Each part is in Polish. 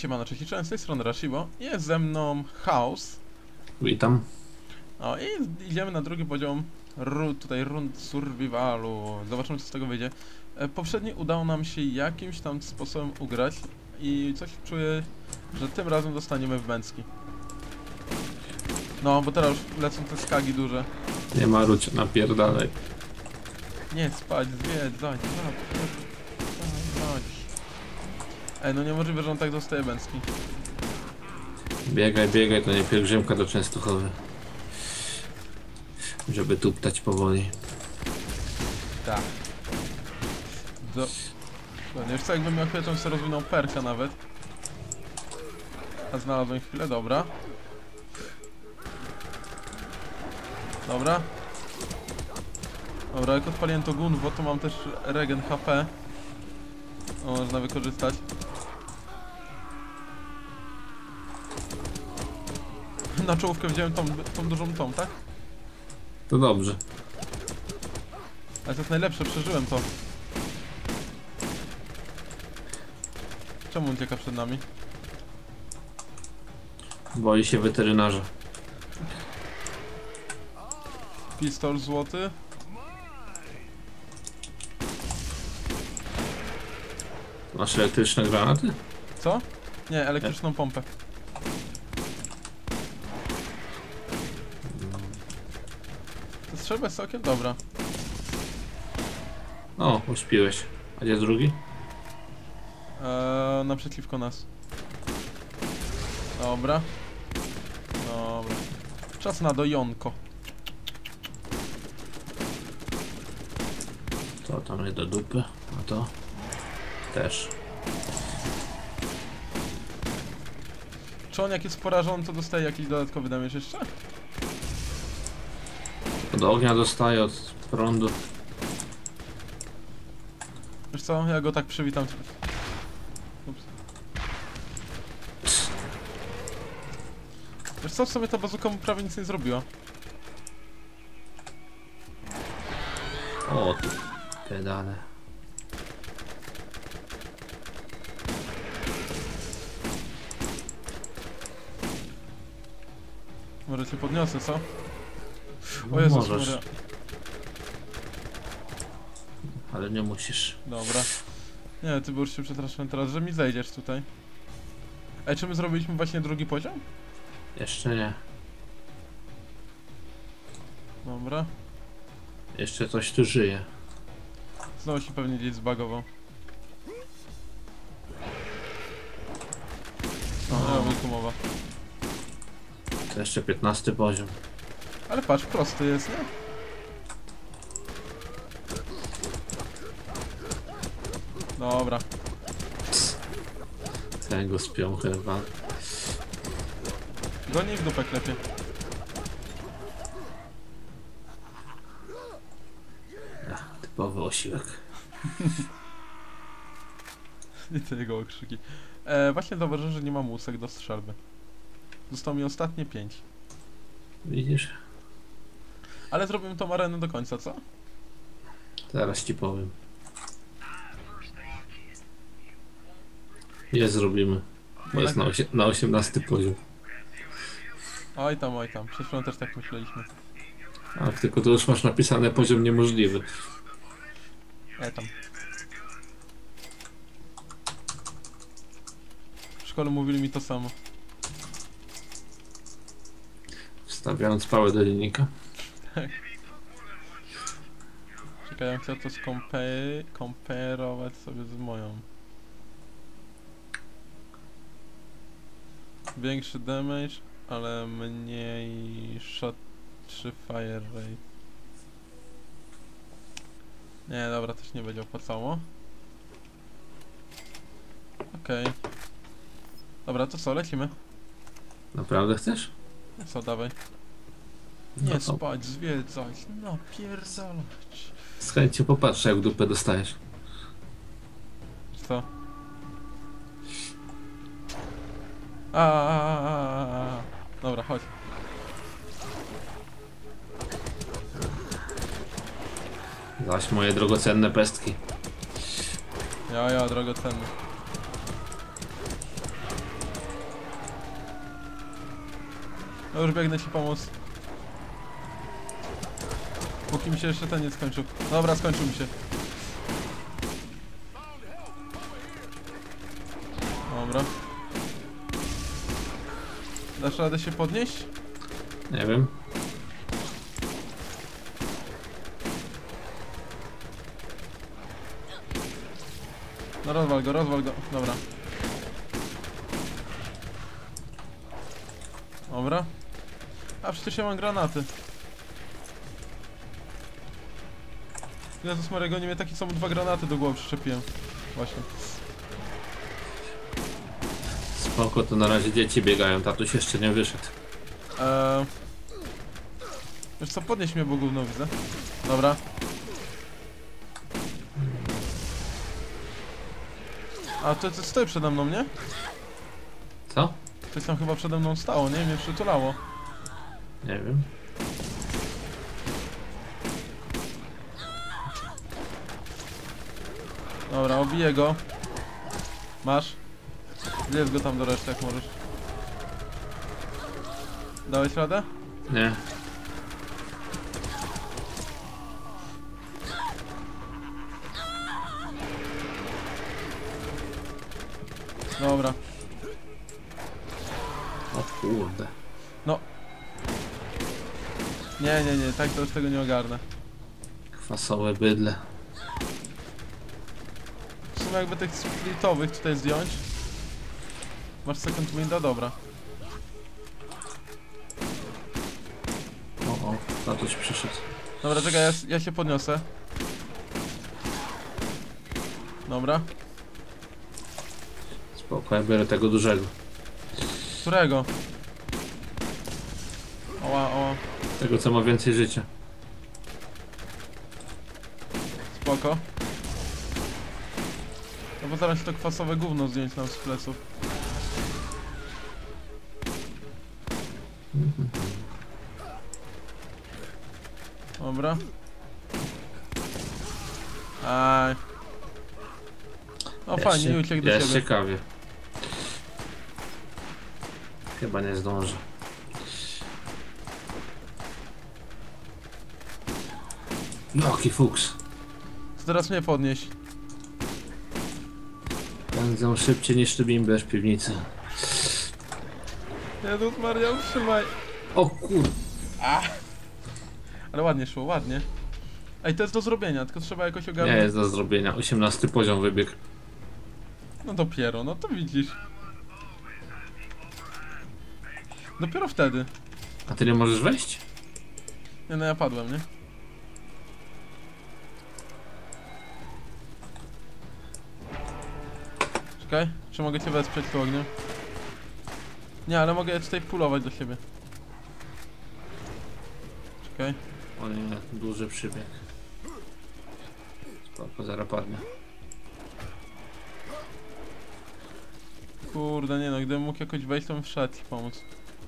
Siemano, cześć, z tej strony Rashibo. Jest ze mną Chaos. Witam. O, i idziemy na drugi poziom tutaj rund survivalu. Zobaczymy, co z tego wyjdzie. Poprzedni udało nam się jakimś tam sposobem ugrać i coś czuję, że tym razem dostaniemy w męcki. No, bo teraz już lecą te skagi duże. Nie marudź, napierdalaj. Nie, spać, zwiedzać, Ej, no niemożliwe, że on tak dostaje męcki. Biegaj, biegaj, to nie pielgrzymka do Częstochowy. Żeby tuptać powoli. Tak. Nie wiesz co, jakbym miał chwilę, to bym sobie rozwinął perka nawet. A znalazłem chwilę, dobra. Dobra. Dobra, jak odpaliłem to gunwo, to mam też regen HP. O, można wykorzystać. Na czołówkę wziąłem tą dużą tą, tak? To dobrze. Ale to jest najlepsze, przeżyłem to. Czemu ucieka przed nami? Boi się weterynarza. Pistol złoty. Masz elektryczne granaty? Co? Nie, elektryczną pompę. To strzelbę z sokiem? Dobra. O, uśpiłeś. A gdzie drugi? Naprzeciwko nas. Dobra. Dobra. Czas na dojonko. To tam nie do dupy, a to też. Czy on jak jest porażony, to dostaje jakiś dodatkowy damage jeszcze? Od ognia dostaje, od prądu. Wiesz co, ja go tak przywitam. Ups. Wiesz co, w sumie ta bazuka mu prawie nic nie zrobiła. O, tu pedale. Może cię podniosę, co? O Jezus Możesz, Maria. ale nie musisz. Dobra. Nie, ty już się przestraszyłem teraz, że mi zejdziesz tutaj. Ej, czy my zrobiliśmy właśnie drugi poziom? Jeszcze nie. Dobra. Jeszcze coś tu żyje. Znowu się pewnie gdzieś zbagował. O, wujku mowa. To jeszcze 15 poziom. Ale patrz, prosty jest, nie? Dobra. Ten go spią chyba. Goni w dupę klepie. Typowy osiłek. I te jego okrzyki. Właśnie zauważyłem, że nie mam łusek do strzelby. Zostało mi ostatnie 5. Widzisz? Ale zrobimy tą arenę do końca, co? Zaraz ci powiem. Nie zrobimy. Bo jest na 18 poziom. Oj tam. Przed chwilą też tak myśleliśmy. A tylko tu już masz napisane poziom niemożliwy. Tam. W szkole mówili mi to samo. Wstawiając pałę do linijka. Czekaj, ja chcę to skomperować sobie z moją. Większy damage, ale mniej shot czy fire rate. Nie, dobra, to się nie będzie opłacało. Okej. Dobra, to co, lecimy? Naprawdę chcesz? Co, dawaj. No Nie to spać, zwiedzać, no pierdalać. z chęcią popatrzę, jak dupę dostajesz. Co? Dobra, chodź. Zaś moje drogocenne pestki. Ja, drogocenny. No już biegnę ci pomóc. Póki mi się jeszcze ten nie skończył. Dobra, skończył mi się. Dobra. Dasz radę się podnieść? Nie wiem. No rozwal go, rozwal go. Dobra. Dobra. A przecież ja mam granaty. Jezus Maria, goni mnie taki sam, 2 granaty do głowy przyczepiłem. Właśnie. Spoko, to na razie dzieci biegają, tatuś jeszcze nie wyszedł. Wiesz co, podnieś mnie, bo gówno widzę. Dobra. A to stoi przede mną, nie? Co? Coś tam chyba przede mną stało, nie? Mnie przytulało. Nie wiem. Dobra, obiję go. Masz. Zjedz go tam do reszty, jak możesz. Dałeś radę? Nie. Dobra. O kurde. No. Nie, tak to już tego nie ogarnę. Kwasowe bydle. W sumie jakby tych splitowych tutaj zdjąć. Masz second winda? Dobra. O, tatuś przyszedł. Dobra, czekaj, ja się podniosę. Dobra. Spoko, ja biorę tego dużego. Którego? Oła, oła. Tego, co ma więcej życia. Spoko. No bo zaraz się to kwasowe gówno zdjąć nam z pleców. Dobra. Aj. No fajnie, nie uciekł do Jest siebie. ciekawie. Chyba nie zdążę. Jaki fuks. To teraz mnie podnieś. Pędzą szybciej niż ty bimber w piwnicy. Jezus Maria, utrzymaj. O kur... Ale ładnie szło, ładnie. Ej, to jest do zrobienia, tylko trzeba jakoś Nie ogarnąć. jest do zrobienia. 18 poziom wybieg. No dopiero, no to widzisz. Dopiero wtedy. A ty nie możesz wejść? Nie, no ja padłem, nie? Czekaj, czy mogę cię wesprzeć tu ogniem? Nie, ale mogę tutaj pulować do siebie. Czekaj. O nie, duży przybieg. Spoko, zaraz padnę. Kurde, nie no, gdybym mógł jakoś wejść, to bym wszedł i pomóc.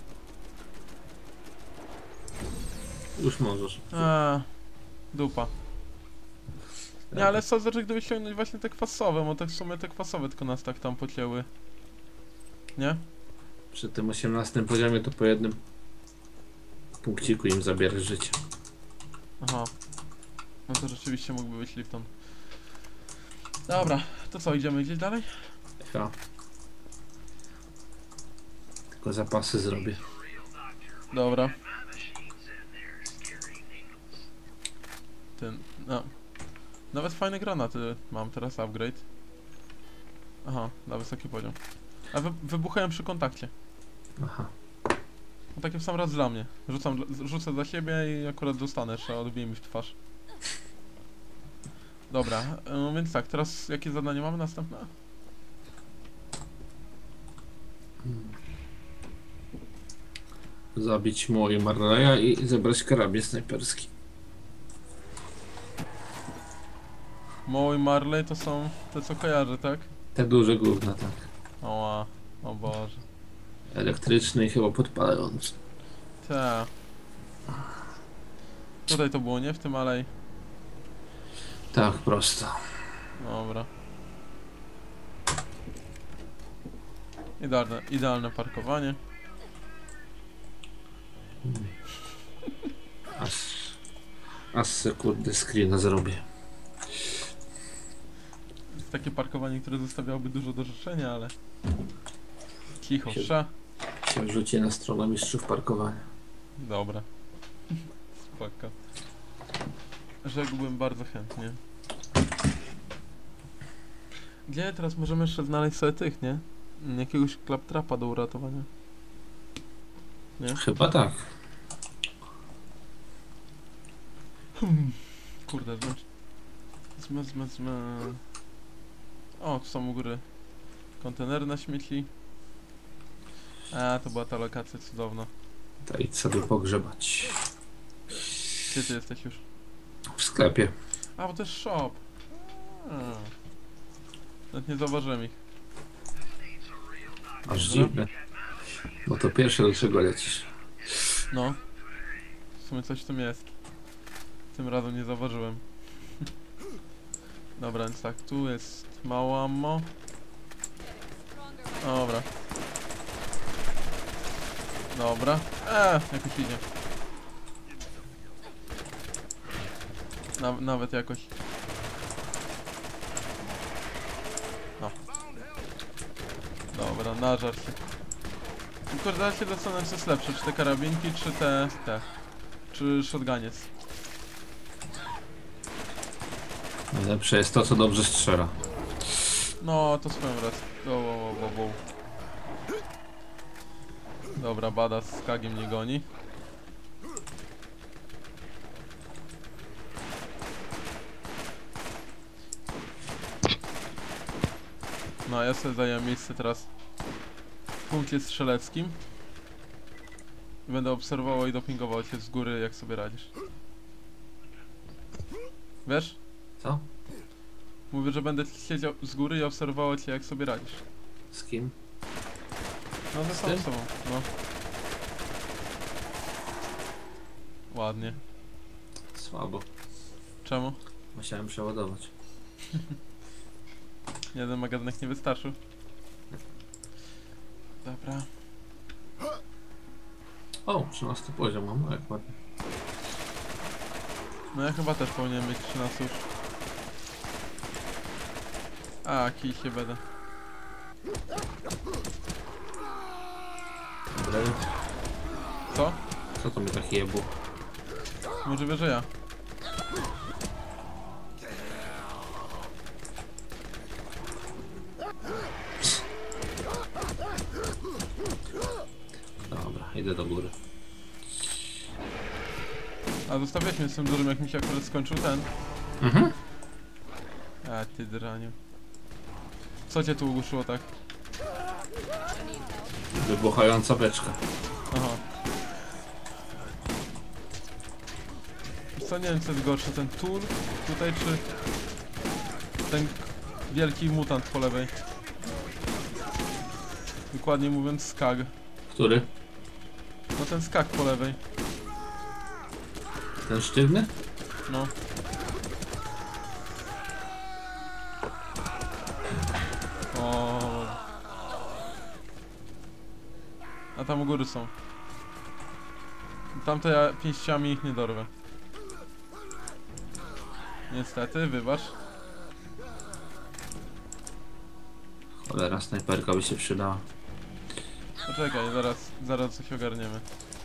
Już możesz. Dupa. Nie, ale co, znaczy gdyby ściągnąć właśnie te kwasowe, bo tak w sumie te kwasowe tylko nas tak tam pocięły. Nie? Przy tym 18 poziomie to po jednym punkciku im zabierasz życie. Aha. No to rzeczywiście mógłby być Lifton. Dobra, to co, idziemy gdzieś dalej? Ja. Tylko zapasy zrobię. Dobra. Ten, no. Nawet fajne granaty mam teraz, upgrade. Aha, na wysoki poziom. A wybuchają przy kontakcie. Aha. No taki w sam raz dla mnie. Rzucę za siebie i akurat dostanę, trzeba odbije mi w twarz. Dobra, więc tak, teraz jakie zadanie mamy następne? Zabić moje Marleya i zebrać karabin snajperski. Moe i Marley to są te, co kojarzę, tak? Te duże gówna, tak. Oła, o Boże. Elektryczny i chyba podpalający. Ta. Tutaj to było, nie? W tym alej. Tak, prosto. Dobra. Idealne parkowanie. A sekundę screena zrobię. Jest takie parkowanie, które zostawiałoby dużo do życzenia, ale... Cicho, Się- sza. Się wrzuci na stronę mistrzów parkowania. Dobra. Spoko. Rzekłbym bardzo chętnie. Gdzie teraz możemy jeszcze znaleźć sobie tych, nie? Jakiegoś klaptrapa do uratowania. Nie? Chyba tak. Kurde, O, tu są u góry kontenery na śmieci. A, to była ta lokacja cudowna. To idź sobie pogrzebać. Gdzie ty jesteś już? W sklepie. A, bo to jest shop. Nawet nie zauważyłem ich. Aż dziwne. Bo to pierwsze, do czego lecisz. No. W sumie coś w tym jest. Tym razem nie zauważyłem. Dobra, więc tak, tu jest mało ammo. Dobra. Dobra. Jakoś idzie. Nawet jakoś. No. Dobra, nażar się. Tylko da się zastanawiam, co jest lepsze, czy te karabinki, czy te... Czy shotguniec. Najlepsze jest to, co dobrze strzela. No, to swoją rację. Wow. Dobra, bada z kagiem nie goni. No, ja sobie zajmę miejsce teraz w punkcie strzeleckim. I będę obserwował i dopingował cię z góry, jak sobie radzisz. Wiesz? Co? Mówię, że będę siedział z góry i obserwował cię, jak sobie radzisz. Z kim? No, ze Z samą tym? sobą, no. Ładnie. Słabo. Czemu? Musiałem przeładować. Jeden magazynek nie wystarczył. Dobra. O, 13 poziom mam, jak ładnie. No ja chyba też powinienem mieć 13 już. A, kij się będę. Dobra. Co? Co to mi taki jebło? Możliwe, że ja. Dobra, idę do góry. A zostawiłeś mnie z tym dużym, jak mi się akurat skończył ten. Mhm. A, ty draniu. Co cię tu ugłuszyło tak? Wybuchająca beczka. Aha. Wiesz co, nie wiem co jest gorsze, ten tur tutaj czy ten wielki mutant po lewej. Dokładnie mówiąc skag. Który? No ten skag po lewej. Ten sztywny? No. O. A tam u góry są. Tamte ja pięściami ich nie dorwę. Niestety, wybacz. Cholera, snajperka by się przydała. Poczekaj, zaraz coś ogarniemy.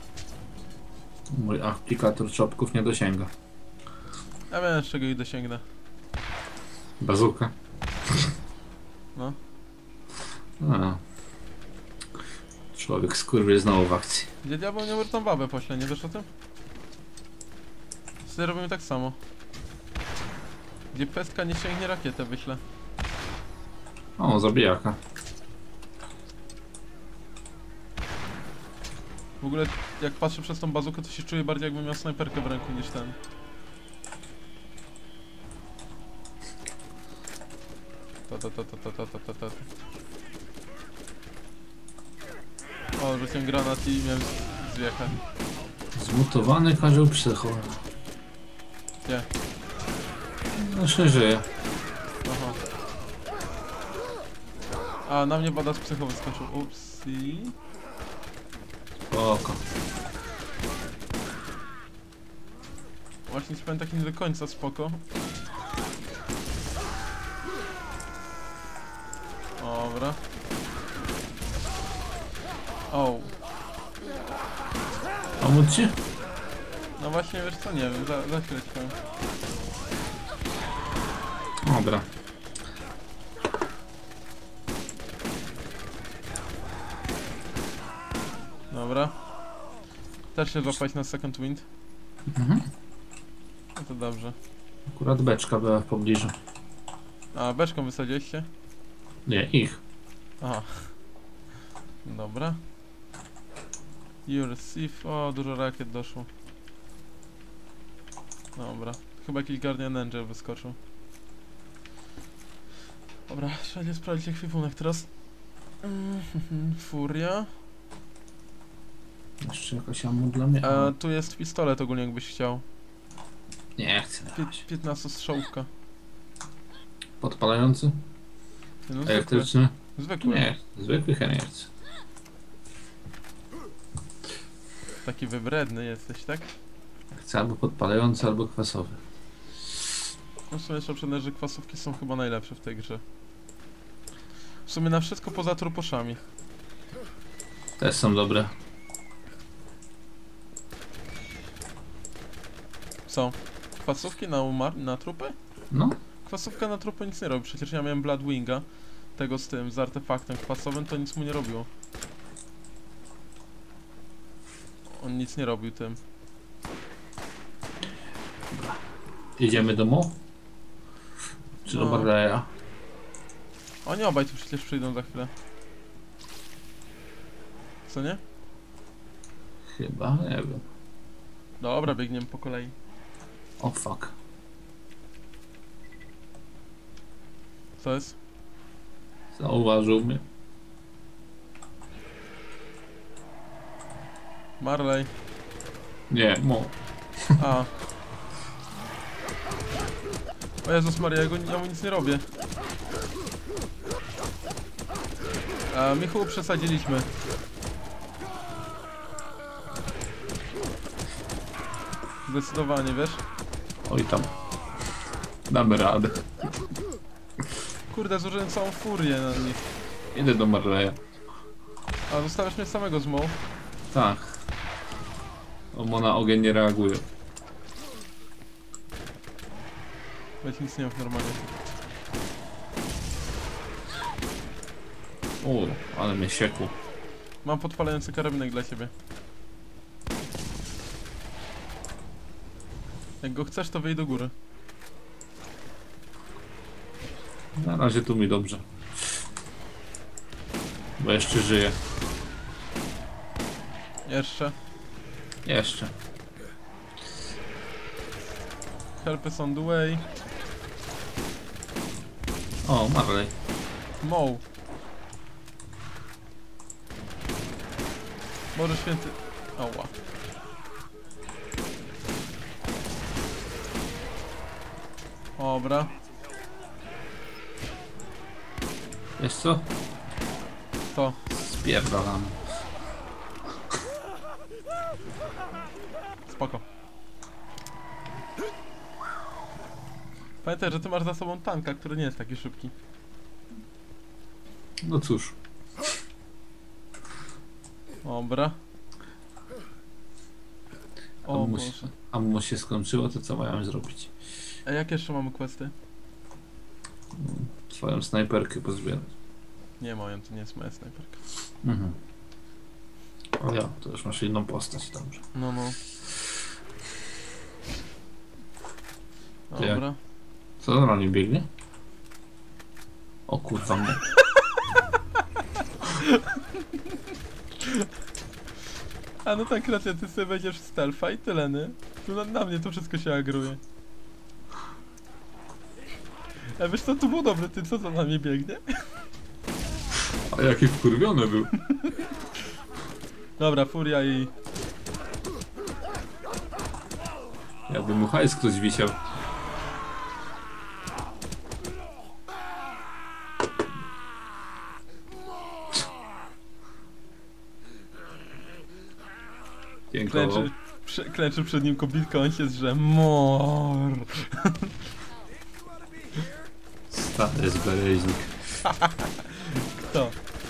Mój aplikator czopków nie dosięga. Ja wiem, z czego ich dosięgnę. Bazuka. No. A. Człowiek skurwiel znowu w akcji. Gdzie diabeł nie tą babę pośle, nie wiesz o tym? Wtedy robimy tak samo. Gdzie pestka nie sięgnie, rakietę wyślę. O, zabijaka. W ogóle jak patrzę przez tą bazukę, to się czuję bardziej jakbym miał snajperkę w ręku niż ten. Ta. O, rzuciłem granat i miałem zwiechę. Zmutowany karzeł psycho. Gdzie? Jeszcze żyje. Aha. A, na mnie bada z psycho wyskoczył. Upsi. Oko. Właśnie ci powiem taki nie do końca spoko. Dobra. O. Pomóc ci? No właśnie, wiesz co, nie wiem, za chwilę ci powiem. Dobra. Dobra. Też się złapać na second wind. Mhm. No to dobrze. Akurat beczka była w pobliżu. A, beczką wysadziliście? Nie, ich. Aha. Dobra. You receive... O, dużo rakiet doszło. Dobra. Chyba jakiś Guardian Angel wyskoczył. Dobra, trzeba będzie sprawdzić ekwipunek teraz. Furia. Jeszcze jakaś ammo dla mnie? Tu jest pistolet ogólnie, jakbyś chciał. Nie chcę. 15 strzałówka. Podpalający? No, zwykły. Elektryczny? Zwykły. Nie, zwykłych ja nie chcę. Taki wybredny jesteś, tak? Chcę albo podpalający, albo kwasowy. No w sumie trzeba przyznać, że kwasówki są chyba najlepsze w tej grze. W sumie na wszystko poza truposzami. Też są dobre. Co? Kwasówki na trupy? No. Kwasówka na trupy nic nie robi, przecież ja miałem Bloodwinga. Tego z tym, z artefaktem kwasowym, to nic mu nie robiło. On nic nie robił tym. Jedziemy do Mo? Czy do No. Barleya? Oni obaj tu przecież przyjdą za chwilę. Co nie? Chyba, nie wiem. Dobra, biegniemy po kolei. O fuck. Co jest? Zauważył mnie. Marley. Nie, Mo. A. O Jezus Maria, ja mu nic nie robię. Michu, przesadziliśmy. Zdecydowanie, wiesz? Oj tam. Damy radę. Kurde, zużyłem całą furię na nich. Idę do Marleya. A zostawiasz mnie samego z Moł? Tak. O, Mo na ogień nie reaguje. Weź nic nie mów normalnie. O, ale mnie siekło. Mam podpalający karabinek dla ciebie. Jak go chcesz, to wyjdź do góry. Na razie tu mi dobrze. Bo jeszcze żyję. Jeszcze. Jeszcze. Help is on the way. O, Marley. Moł. Boże święty. Oła. Dobra. Wiesz co? To. Spierdalamy. Spoko. Pamiętaj, że ty masz za sobą tanka, który nie jest taki szybki. No cóż. Dobra. O Ammo Boże. ammo się skończyło, to co mają zrobić? A jak jeszcze mamy questy? Swoją snajperkę pozbierać. Nie moją, to nie jest moja snajperka. Mhm. O ja, to już masz inną postać, dobrze. No, no. To jak? Dobra. Co on na nim biegnie? O kurwa mnie. A no tak, racja, ty sobie wejdziesz w stealtha i tyle, nie? Tu na mnie to wszystko się agruje. A wiesz co, to było dobre, ty co za nami biegnie? A jaki wkurwiony był. Dobra, furia i... Jakby mu hajs ktoś wisiał. Dziękował. Klęczy Klęczy przed nim kobitka, on się zrze. Mor. Stary z bereźnik. Kto?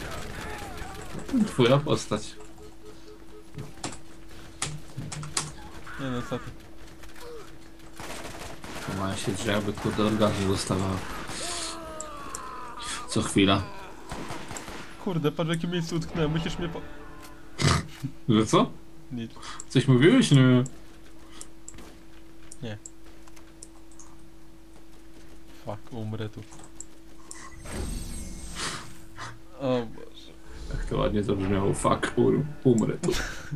Twoja postać. Nie no, co ty. To ma się drze, aby kurde orgazmu dostawała. Co chwila. Kurde, patrz jakie miejsce utknąłem, musisz mnie po... Że co? Nic. Coś mówiłeś? Nie. Fuck, umrę tu. O Boże. Jak to ładnie to brzmiało. Fuck, umrę tu.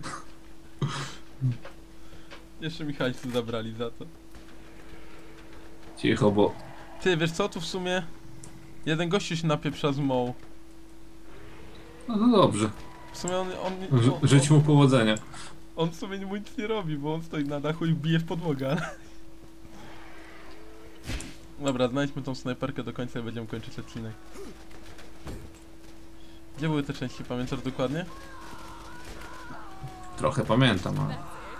Jeszcze mi hajsu zabrali za to. Cicho, bo... Ty, wiesz co, tu w sumie... Jeden gościu się napieprza z mołu. No to dobrze. W sumie Żyć mu powodzenia. on w sumie mu nic nie robi, bo on stoi na dachu i bije w podłogę. Dobra, znajdźmy tą snajperkę do końca i będziemy kończyć odcinek. Gdzie były te części, pamiętasz dokładnie? Trochę pamiętam, ale...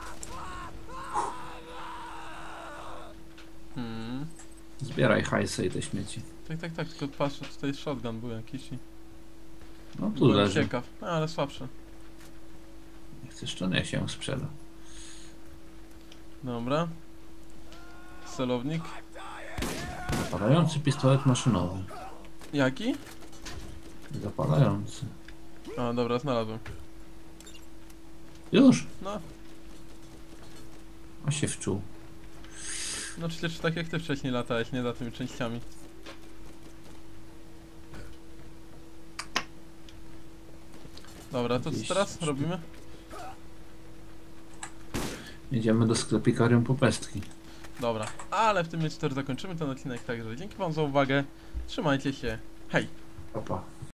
Zbieraj hajsy i te śmieci. Tak, tylko patrzę, tutaj shotgun był jakiś i... No tu Byłem leży. ciekaw, ale słabszy. Nie chcesz, to nie się sprzeda. Dobra. Celownik. Zapalający pistolet maszynowy. Jaki? Zapalający. A, dobra, znalazłem. Już? No, A się wczuł. no przecież tak jak ty wcześniej latałeś, nie za tymi częściami. Dobra, to co teraz robimy? Jedziemy do sklepikarium po pestki. Dobra, ale w tym miejscu też zakończymy ten odcinek, także dzięki wam za uwagę. Trzymajcie się. Hej! Pa, pa.